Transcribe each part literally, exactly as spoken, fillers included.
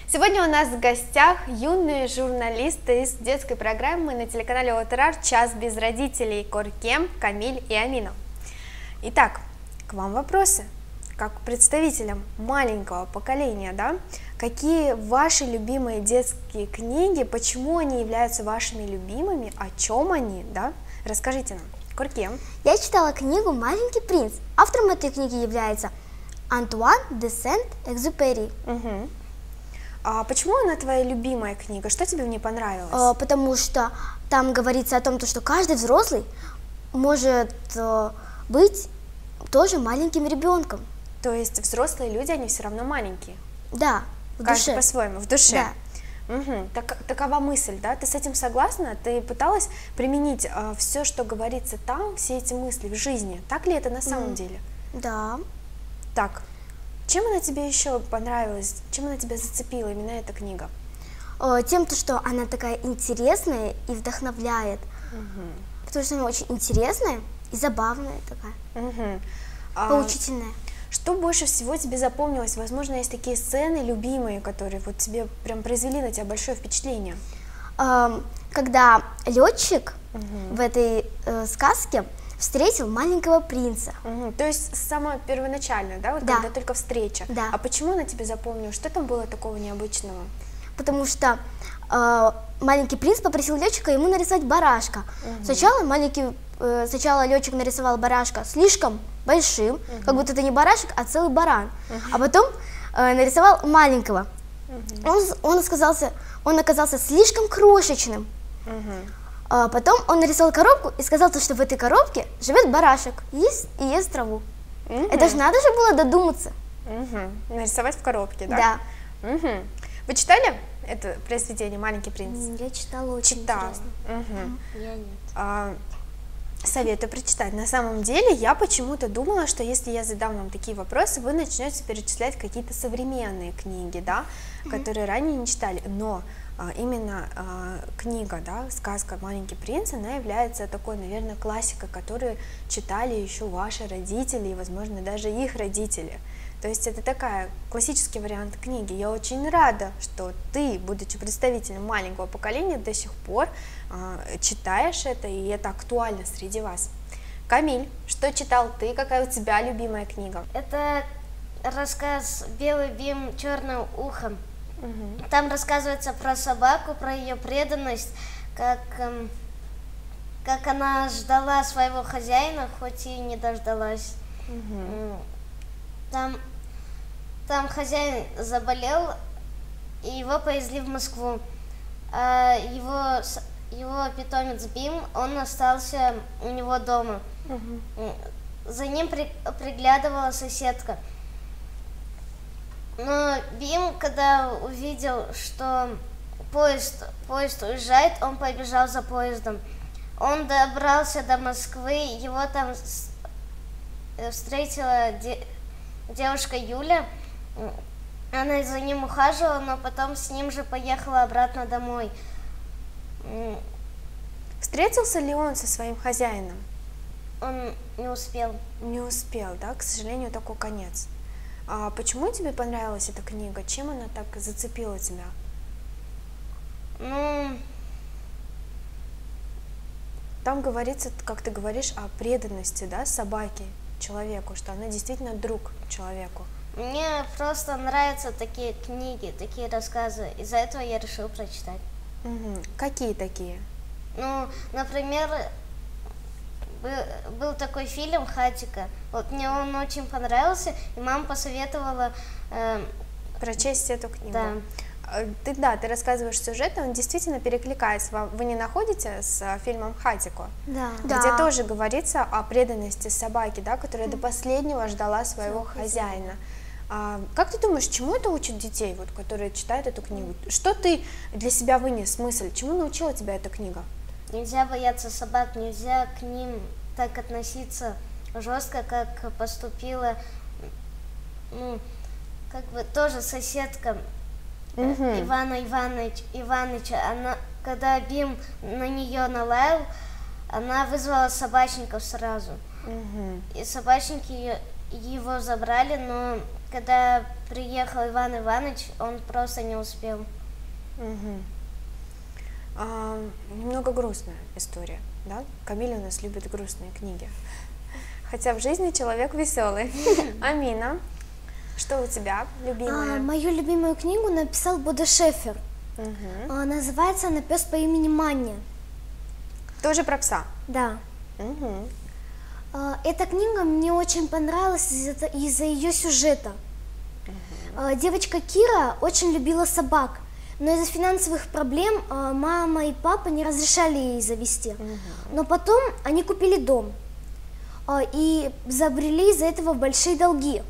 Сегодня у нас в гостях юные журналисты из детской программы на телеканале ОТР «Час без родителей» Коркем, Камиль и Амина. Итак, к вам вопросы. Как представителям маленького поколения, да, какие ваши любимые детские книги, почему они являются вашими любимыми, о чем они, да? Расскажите нам. Коркем. Я читала книгу «Маленький принц». Автором этой книги является Антуан де Сент-Экзюпери. Угу. А почему она твоя любимая книга? Что тебе в ней понравилось? А, потому что там говорится о том, что каждый взрослый может а, быть тоже маленьким ребенком. То есть взрослые люди, они все равно маленькие? Да, в Каждый душе. по-своему, в душе? Да. Угу. Так, такова мысль, да? Ты с этим согласна? Ты пыталась применить э, все, что говорится там, все эти мысли в жизни? Так ли это на самом mm. деле? Да. Так, чем она тебе еще понравилась? Чем она тебя зацепила, именно эта книга? О, тем, то, что она такая интересная и вдохновляет. Угу. Потому что она очень интересная и забавная такая, угу. поучительная. А... Что больше всего тебе запомнилось? Возможно, есть такие сцены любимые, которые вот тебе прям произвели на тебя большое впечатление. Когда летчик угу. в этой э, сказке встретил маленького принца. Угу. То есть самое первоначальное, да? Вот да. когда только встреча. Да. А почему она тебе запомнилась? Что там было такого необычного? Потому что э, маленький принц попросил летчика ему нарисовать барашка. Угу. Сначала маленький, э, сначала летчик нарисовал барашка слишком большим, угу. как будто это не барашек, а целый баран. Угу. А потом э, нарисовал маленького. Угу. Он, он, оказался, он оказался слишком крошечным. Угу. А потом он нарисовал коробку и сказал, что в этой коробке живет барашек и ест, и ест траву. Угу. Это же надо же было додуматься. Угу. Нарисовать в коробке, да? Да. Угу. Вы читали это произведение «Маленький принц»? Я читала, очень Читала. интересно. Угу. Я нет. А, советую прочитать. На самом деле я почему-то думала, что если я задам вам такие вопросы, вы начнете перечислять какие-то современные книги, да, угу. которые ранее не читали. Но а, именно а, книга, да, сказка «Маленький принц», она является такой, наверное, классикой, которую читали еще ваши родители и, возможно, даже их родители. То есть это такая классический вариант книги. Я очень рада, что ты, будучи представителем маленького поколения, до сих пор э, читаешь это, и это актуально среди вас. Камиль, что читал ты? Какая у тебя любимая книга? Это рассказ «Белый бим черным ухом». Угу. Там рассказывается про собаку, про ее преданность, как, эм, как она ждала своего хозяина, хоть и не дождалась. Угу. Там, там хозяин заболел, и его повезли в Москву. А его, его питомец Бим, он остался у него дома. Угу. За ним при, приглядывала соседка. Но Бим, когда увидел, что поезд, поезд уезжает, он побежал за поездом. Он добрался до Москвы, его там встретила де, девушка Юля. Она за ним ухаживала, но потом с ним же поехала обратно домой. Встретился ли он со своим хозяином? Он не успел. Не успел, да? К сожалению, такой конец. А почему тебе понравилась эта книга? Чем она так зацепила тебя? Ну... Там говорится, как ты говоришь, о преданности, да, собаки человеку, что она действительно друг человеку. Мне просто нравятся такие книги, такие рассказы. Из-за этого я решила прочитать. Угу. Какие такие? Ну, например, был, был такой фильм «Хатико». Вот мне он очень понравился, и мама посоветовала э, прочесть эту книгу. Да. Ты, да, ты рассказываешь сюжет, он действительно перекликается. Вы не находите с фильмом «Хатико», да. где да. тоже говорится о преданности собаки, да, которая mm. до последнего ждала своего mm. хозяина. А, как ты думаешь, чему это учит детей, вот, которые читают эту книгу? Mm. Что ты для себя вынес мысль? Чему научила тебя эта книга? Нельзя бояться собак, нельзя к ним так относиться жестко, как поступила, ну, как бы тоже соседка. Угу. Ивана Иванович, Ивановича, она, когда Бим на нее налаял, она вызвала собачников сразу. Угу. И собачники ее, его забрали, но когда приехал Иван Иванович, он просто не успел. Мгм. А, немного грустная история, да? Камиль у нас любит грустные книги. Хотя в жизни человек веселый. Амина, что у тебя А, любимое? мою любимую книгу написал Бодо Шефер. Мгм. А, называется она «Пес по имени Манни». Тоже про пса. Да. Мгм. А, Эта книга мне очень понравилась из-за из-за ее сюжета. А, Девочка Кира очень любила собак, но из-за финансовых проблем а, мама и папа не разрешали ей завести. Но потом они купили дом а, и забрели из-за этого в большие долги.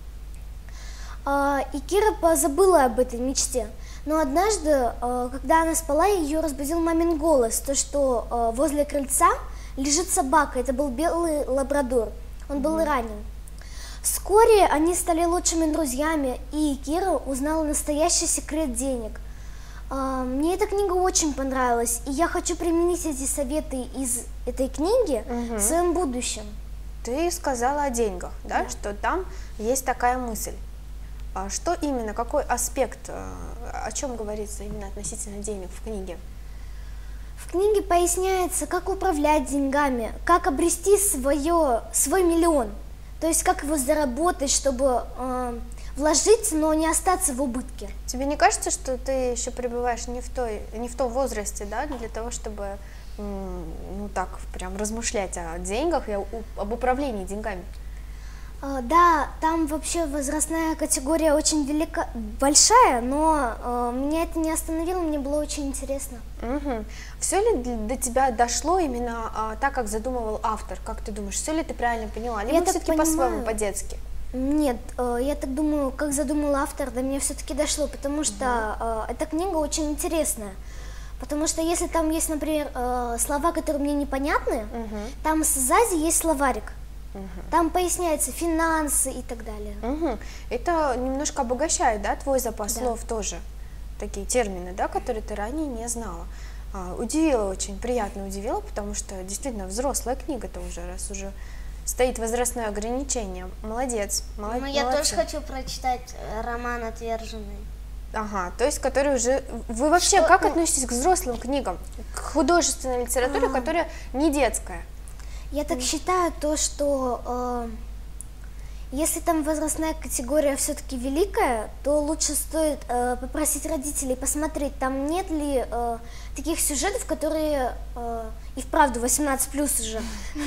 А, И Кира позабыла об этой мечте. Но однажды, а, когда она спала, ее разбудил мамин голос, то что а, возле крыльца лежит собака. Это был белый лабрадор. Он был ранен. Вскоре они стали лучшими друзьями, и Кира узнала настоящий секрет денег. А, Мне эта книга очень понравилась, и я хочу применить эти советы из этой книги в своем будущем. Ты сказала о деньгах, да, что там есть такая мысль. А что именно, какой аспект, э, о чем говорится именно относительно денег в книге? В книге поясняется, как управлять деньгами, как обрести свое, свой миллион, то есть как его заработать, чтобы э, вложить, но не остаться в убытке. Тебе не кажется, что ты еще пребываешь не в той, не в том возрасте, да, для того, чтобы м, ну так прям размышлять о деньгах и о- об управлении деньгами? Э, Да, там вообще возрастная категория очень велика, большая, но э, меня это не остановило, мне было очень интересно. Все ли д- до тебя дошло именно а, так, как задумывал автор? Как ты думаешь, все ли ты правильно поняла? Либо так все-таки по-своему, понимаю. по-детски? Нет, э, я так думаю, как задумал автор, до меня все-таки дошло, потому что э, эта книга очень интересная. Потому что если там есть, например, э, слова, которые мне непонятны, там сзади есть словарик. Там поясняются финансы и так далее. Мгм. Это немножко обогащает, да, твой запас Да. слов тоже. Такие термины, да, которые ты ранее не знала. А, удивила очень, приятно удивила, потому что действительно взрослая книга-то уже, раз уже стоит возрастное ограничение. Молодец, молод- Ну, я молодцы. тоже хочу прочитать э, роман «Отверженный». Ага, то есть, который уже... Вы вообще Что- как ну- относитесь к взрослым книгам? К художественной литературе, которая не детская? Я так считаю, то, что э, если там возрастная категория все-таки великая, то лучше стоит э, попросить родителей посмотреть, там нет ли э, таких сюжетов, которые э, и вправду восемнадцать плюс уже.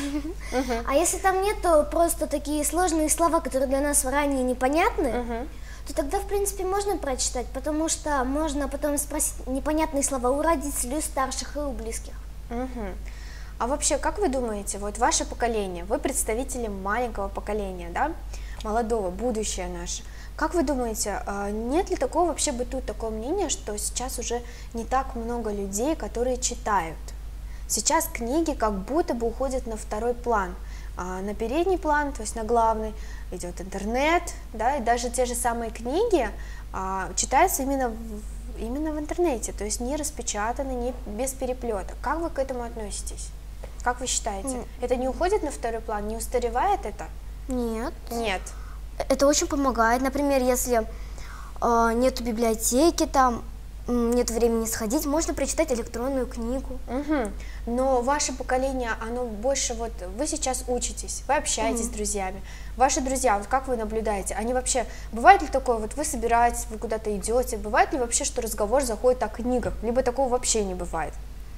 А если там нет, то просто такие сложные слова, которые для нас ранее непонятны, то тогда, в принципе, можно прочитать, потому что можно потом спросить непонятные слова у родителей, у старших и у близких. Мгм. А вообще, как вы думаете, вот ваше поколение, вы представители маленького поколения, да, молодого, будущее наше, как вы думаете, а, нет ли такого, вообще бытует такое мнение, что сейчас уже не так много людей, которые читают? Сейчас книги как будто бы уходят на второй план, а на передний план, то есть на главный, идет интернет, да, и даже те же самые книги а, читаются именно в, именно в интернете, то есть не распечатаны, не без переплета. Как вы к этому относитесь? Как вы считаете? Это не уходит на второй план, не устаревает это? Нет. Нет. Это очень помогает. Например, если э, нету библиотеки, там м, нет времени сходить, можно прочитать электронную книгу. Мгм. Но ваше поколение, оно больше вот, вы сейчас учитесь, вы общаетесь с друзьями, ваши друзья, вот как вы наблюдаете, они вообще, бывает ли такое, вот вы собираетесь, вы куда-то идете, бывает ли вообще, что разговор заходит о книгах, либо такого вообще не бывает?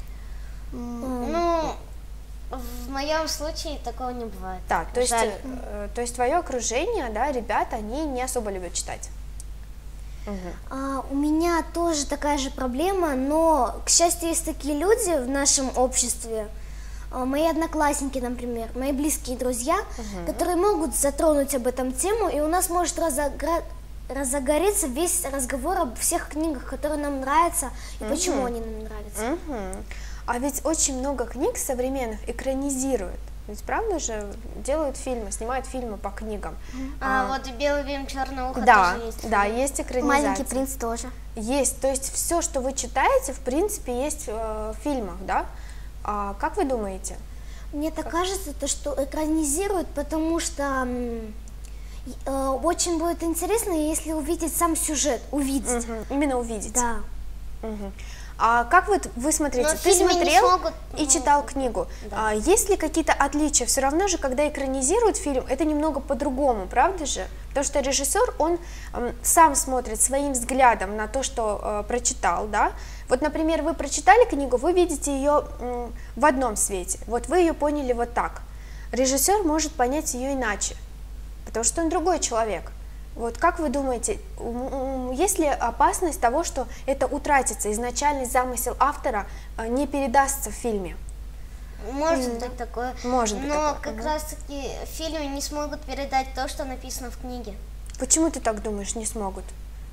Ну, в моем случае такого не бывает. Так, то есть, Жаль. э, то есть твое окружение, да, ребята, они не особо любят читать. Мгм. А, у меня тоже такая же проблема, но, к счастью, есть такие люди в нашем обществе, а, мои одноклассники, например, мои близкие друзья, которые могут затронуть об этом тему, и у нас может разогра- разогореться весь разговор об всех книгах, которые нам нравятся, и почему они нам нравятся. Мгм. А ведь очень много книг современных экранизируют. Ведь правда же делают фильмы, снимают фильмы по книгам. А, вот и «Белый бим, черное ухо» Да, тоже есть. да, есть экранизация. Маленький принц тоже. Есть, то есть все, что вы читаете, в принципе, есть э, в фильмах, да? А как вы думаете? Мне так кажется, то, что экранизируют, потому что м, И, э, очень будет интересно, если увидеть сам сюжет, увидеть. Мгм. Именно увидеть. Да. Мгм. А как вот вы смотрите, Но в ты фильме не смотрел смогут, и ну, читал книгу, а, есть ли какие-то отличия? Все равно же, когда экранизируют фильм, это немного по-другому, правда же? Потому что режиссер, он м, сам смотрит своим взглядом на то, что э, прочитал, да? Вот, например, вы прочитали книгу, вы видите ее м, в одном свете, вот вы ее поняли вот так. Режиссер может понять ее иначе, потому что он другой человек. Вот как вы думаете, есть ли опасность того, что это утратится, изначальный замысел автора э, не передастся в фильме? Может быть такое. Может быть Но такое, как мгм. раз таки в фильме не смогут передать то, что написано в книге. Почему ты так думаешь, не смогут?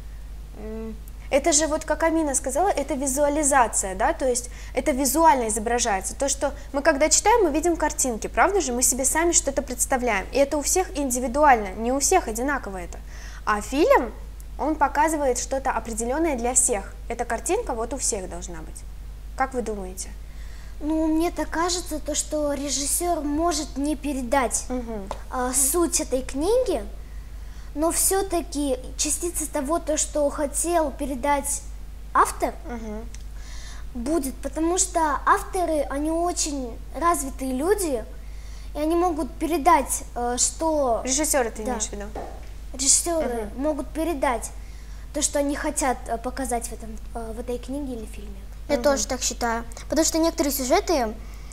М, Это же, вот как Амина сказала, это визуализация, да, то есть это визуально изображается. То, что мы когда читаем, мы видим картинки, правда же? Мы себе сами что-то представляем. И это у всех индивидуально, не у всех одинаково это. А фильм, он показывает что-то определенное для всех. Эта картинка вот у всех должна быть. Как вы думаете? Ну, мне так кажется, то, что режиссер может не передать Мгм. а, суть этой книги, но все-таки частица того, то, что хотел передать автор, Мгм. будет, потому что авторы, они очень развитые люди, и они могут передать, э, что Режиссеры ты Да. имеешь в виду? режиссеры могут передать то, что они хотят э, показать в, этом, э, в этой книге или фильме. Я тоже так считаю. Потому что некоторые сюжеты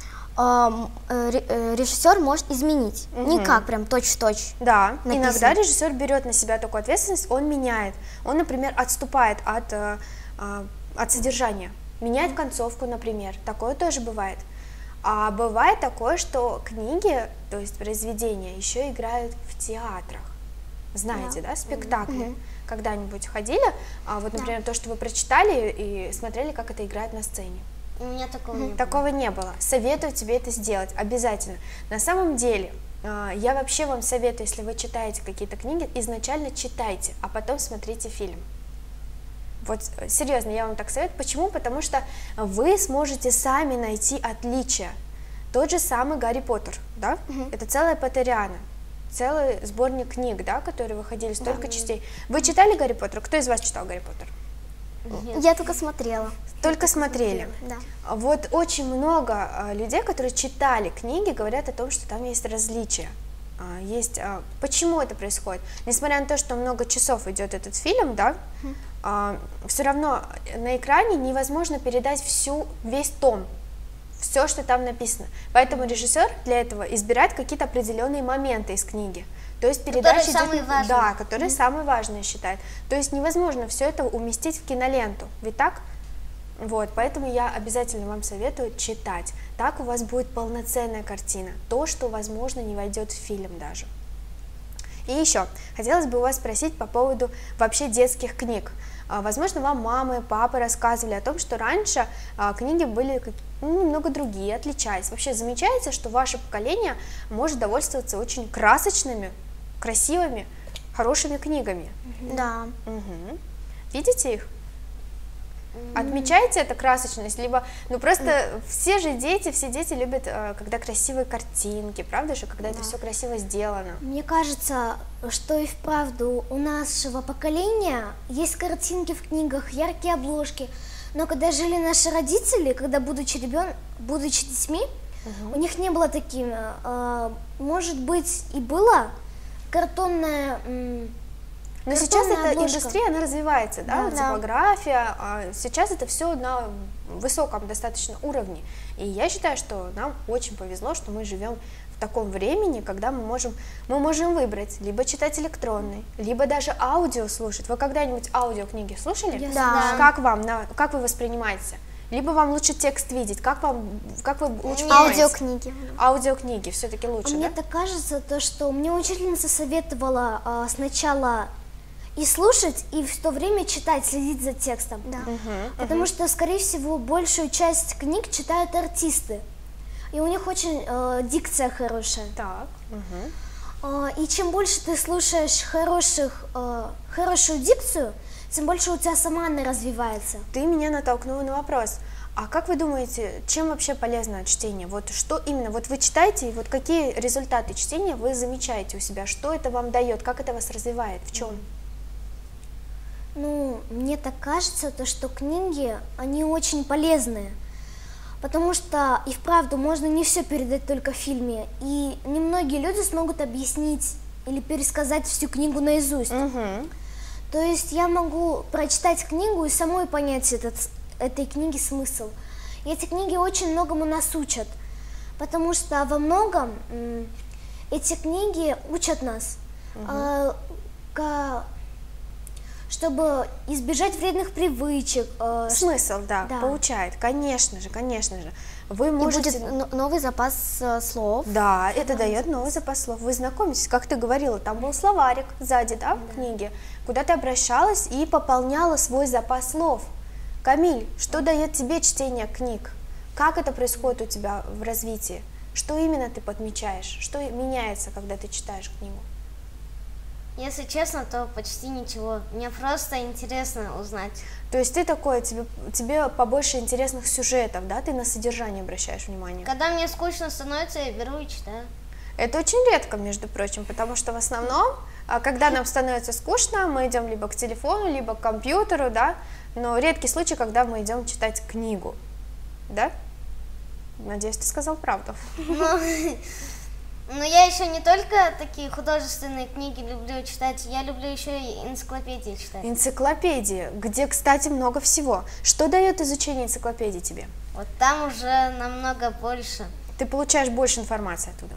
эм, э, ре- э, режиссер может изменить. Не как прям точь-в-точь. Да, написано. иногда режиссер берет на себя такую ответственность, он меняет. Он, например, отступает от, э, э, от содержания, меняет концовку, например. Такое тоже бывает. А бывает такое, что книги, то есть произведения, еще играют в театрах. Знаете, да, спектакли. Когда-нибудь ходили? А вот, например, то, что вы прочитали и смотрели, как это играет на сцене. У меня такого не было. Такого не было. Советую тебе это сделать обязательно. На самом деле, э, я вообще вам советую, если вы читаете какие-то книги, изначально читайте, а потом смотрите фильм. Вот э, серьезно, я вам так советую. Почему? Потому что вы сможете сами найти отличия. Тот же самый Гарри Поттер, да? Это целая Поттериана, целый сборник книг, да, которые выходили, столько частей. Вы читали Гарри Поттер? Кто из вас читал Гарри Поттер? Я только смотрела. Только смотрели. Да. Вот очень много а, людей, которые читали книги, говорят о том, что там есть различия. А, есть, а, почему это происходит? Несмотря на то, что много часов идет этот фильм, да, а, все равно на экране невозможно передать всю, весь том, все, что там написано. Поэтому режиссер для этого избирает какие-то определенные моменты из книги. То есть передача идет- самые важные. да, которые самые важные считает. То есть невозможно все это уместить в киноленту, ведь так? Вот, поэтому я обязательно вам советую читать. Так у вас будет полноценная картина, то, что, возможно, не войдет в фильм даже. И еще, хотелось бы у вас спросить по поводу вообще детских книг. А, Возможно, вам мамы, папы рассказывали о том, что раньше а, книги были как- ну, немного другие, отличались. Вообще замечаете, что ваше поколение может довольствоваться очень красочными, красивыми, хорошими книгами? Да. Мгм. Видите их? Отмечаете эту красочность, либо, ну просто все же дети, все дети любят, э, когда красивые картинки, правда же, когда это все красиво сделано. Мне кажется, что и вправду у нашего поколения есть картинки в книгах, яркие обложки, но когда жили наши родители, когда будучи ребен... будучи детьми, у них не было таким, э, может быть и было картонная, м, Но сейчас картонная эта обложка. индустрия, она развивается, да, Да. типография, а сейчас это все на высоком достаточно уровне. И я считаю, что нам очень повезло, что мы живем в таком времени, когда мы можем, мы можем выбрать, либо читать электронный, либо даже аудио слушать. Вы когда-нибудь аудиокниги слушали? Я Да. Как вам, на, как вы воспринимаете? Либо вам лучше текст видеть, как вам, как вы лучше понимаете? Аудиокниги. Аудиокниги все-таки А лучше, мне да? так кажется, то, что мне учительница советовала а, сначала и слушать, и в то время читать, следить за текстом. Да. Потому что, скорее всего, большую часть книг читают артисты. И у них очень э, дикция хорошая. Так. мгм. А, и чем больше ты слушаешь хороших, э, хорошую дикцию, тем больше у тебя сама она развивается. Ты меня натолкнула на вопрос. А как вы думаете, чем вообще полезно чтение? Вот что именно, вот вы читаете, и вот какие результаты чтения вы замечаете у себя? Что это вам дает, как это вас развивает, в чем? Ну, мне так кажется, то, что книги, они очень полезные, потому что и вправду можно не все передать только в фильме, и немногие люди смогут объяснить или пересказать всю книгу наизусть. Угу. То есть я могу прочитать книгу и самой понять этот, этой книги смысл. И эти книги очень многому нас учат, потому что во многом м, эти книги учат нас, Угу. э, ка- чтобы избежать вредных привычек. э, Смысл, да, Да. получает, конечно же, конечно же. Вы И можете... будет но- новый запас э, слов. Да, это дает новый запас слов. Вы знакомитесь, как ты говорила, там был словарик сзади, да, в книге, куда ты обращалась и пополняла свой запас слов. Камиль, что дает тебе чтение книг? Как это происходит у тебя в развитии? Что именно ты подмечаешь? Что меняется, когда ты читаешь книгу? Если честно, то почти ничего. Мне просто интересно узнать. То есть ты такой, тебе, тебе побольше интересных сюжетов, да, ты на содержание обращаешь внимание? Когда мне скучно становится, я беру и читаю. Это очень редко, между прочим, потому что в основном, а, когда нам становится скучно, мы идем либо к телефону, либо к компьютеру, да, но редкий случай, когда мы идем читать книгу, да? Надеюсь, ты сказал правду. Но, но я еще не только такие художественные книги люблю читать, я люблю еще и энциклопедии читать. Энциклопедии, где, кстати, много всего. Что дает изучение энциклопедии тебе? Вот там уже намного больше. Ты получаешь больше информации оттуда.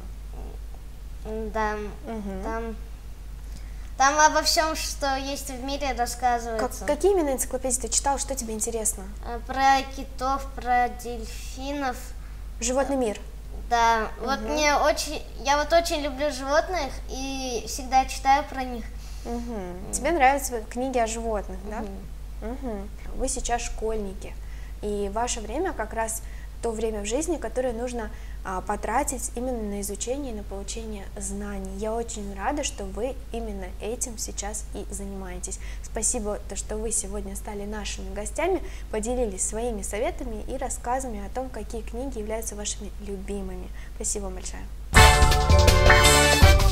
Да, Мгм. там, там обо всем, что есть в мире, Как- рассказывается. какие именно энциклопедии ты читал, что тебе интересно? А, Про китов, про дельфинов. Животный мир. Да, вот мне очень, я вот очень люблю животных и всегда читаю про них. Мгм. Тебе нравятся книги о животных, да? Мгм. Вы сейчас школьники, и ваше время как раз то время в жизни, которое нужно а, потратить именно на изучение и на получение знаний. Я очень рада, что вы именно этим сейчас и занимаетесь. Спасибо, то, что вы сегодня стали нашими гостями, поделились своими советами и рассказами о том, какие книги являются вашими любимыми. Спасибо большое.